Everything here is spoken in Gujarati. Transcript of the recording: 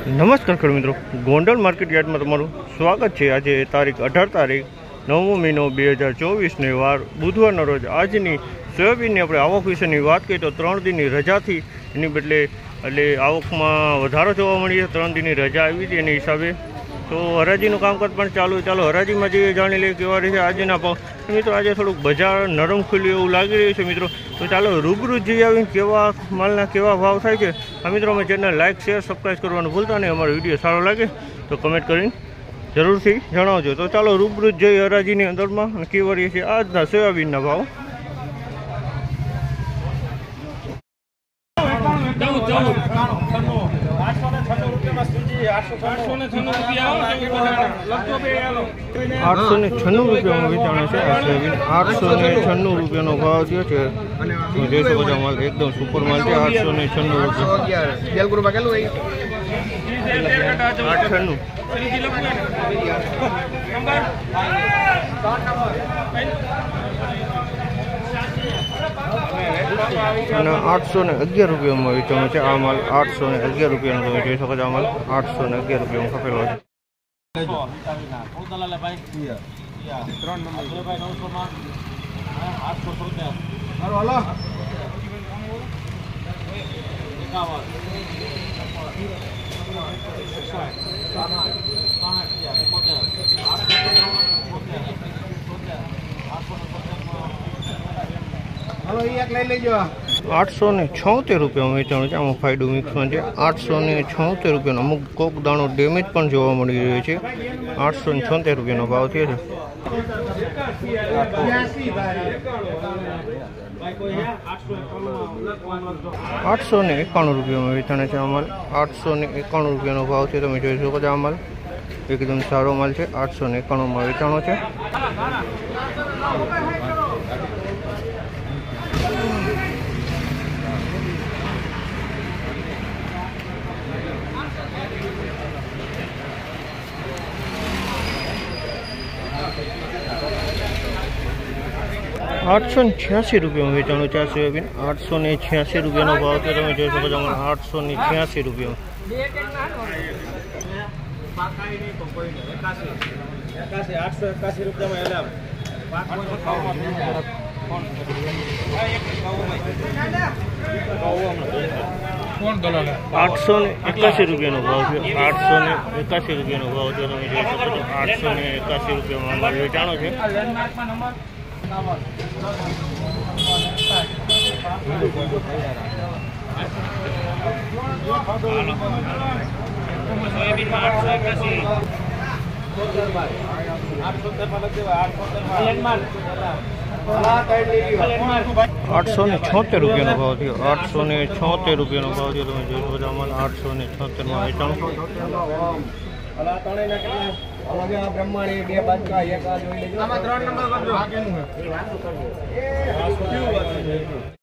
નમસ્કાર ખેડૂત મિત્રો, ગોંડલ માર્કેટ યાર્ડમાં તમારું સ્વાગત છે। આજે તારીખ 18 તારીખ 9મો મહિનો 2024ને વાર બુધવારના રોજ આજની સોયાબીનની આપણે આવક વિશેની વાત કરીએ તો 3 દિનની રજાથી એની બદલે એટલે આવકમાં વધારો જોવા મળી છે। 3 દિનની રજા આવી હતી એની હિસાબે તો હરાજીનું કામકાજ પણ ચાલુ। ચાલો હરાજીમાં જઈએ, જાણી લઈએ કેવા રહે છે આજના ભાવ। મિત્રો આજે થોડુંક બજાર નરમ ખુલ્યું એવું લાગી રહ્યું છે મિત્રો, તો ચાલો રૂબરૂ જઈ આવીને કેવા માલના કેવા ભાવ થાય છે। આ મિત્રો અમે ચેનલ લાઇક શેર સબસ્ક્રાઈબ કરવાનું ભૂલતા નહીં। અમારો વિડીયો સારો લાગે તો કમેન્ટ કરીને જરૂરથી જણાવજો। તો ચાલો રૂબરૂ જઈ હરાજીની અંદરમાં અને કેવા રહે છે આજના સોયાબીનના ભાવ। ₹896 વેચાણ છે। 896 રૂપિયાનો ભાવ થયો છે। જોઈ શકો છો માલ એકદમ સુપર માલ છે। 896 અને 811 રૂપિયામાં વેચાણ છે। આ માલ 811 રૂપિયાનો તમે જોઈ શકો છો। આ માલ 811 રૂપિયામાં ખપેલો છે। 876 રૂપિયામાં વેચાણ છે। આમાં ફાયદો મિક્સમાં છે। 876 રૂપિયાનો અમુક કોક દાણો ડેમેજ પણ જોવા મળી રહ્યો છે। 876 રૂપિયાનો ભાવ થયો છે। 891 રૂપિયામાં વેચાણ છે। આ માલ 891 રૂપિયાનો ભાવ છે। તમે જોઈ શકો છો આ માલ એકદમ સારો માલ છે। 891માં વેચાણો છે। 886 રૂપિયામાં વેચાણો છે સોયાબીન। 886 રૂપિયાનો ભાવ છે। તમે જોઈ શકો છો 886 રૂપિયામાં। 881 રૂપિયાનો ભાવ છે। 881 રૂપિયાનો ભાવ છે। તમે જોઈ શકો છો 881 રૂપિયામાં માલ વેચાણો છે। 876 રૂપિયાનો ભાવ થયો। 876 રૂપિયાનો ભાવ થયો। તમે જોઈ શકો છો અમારે 876માં વેચાણ। બ્રહ્માણી 2 બાજકા 1 આ જોઈ લેજો। આમાં 3 નંબર કરજો।